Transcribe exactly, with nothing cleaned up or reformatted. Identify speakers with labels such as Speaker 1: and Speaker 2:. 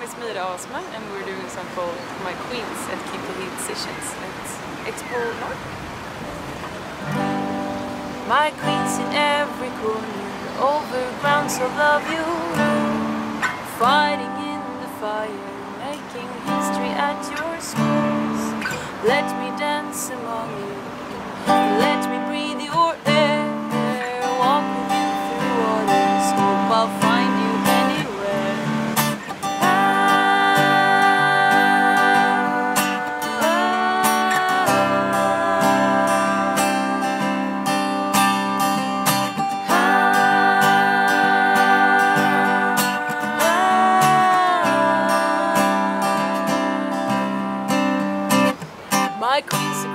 Speaker 1: is Mira Aasma and we're doing a song called My Queens at KeeptheHeid Sessions at Expo North. My queens in every corner, over grounds of love you, fighting in the fire, making history at your schools. Let me dance among you, let me breathe your air, walk with you through waters, hope I'll find you anywhere. Ah, ah, ah, ah. My queens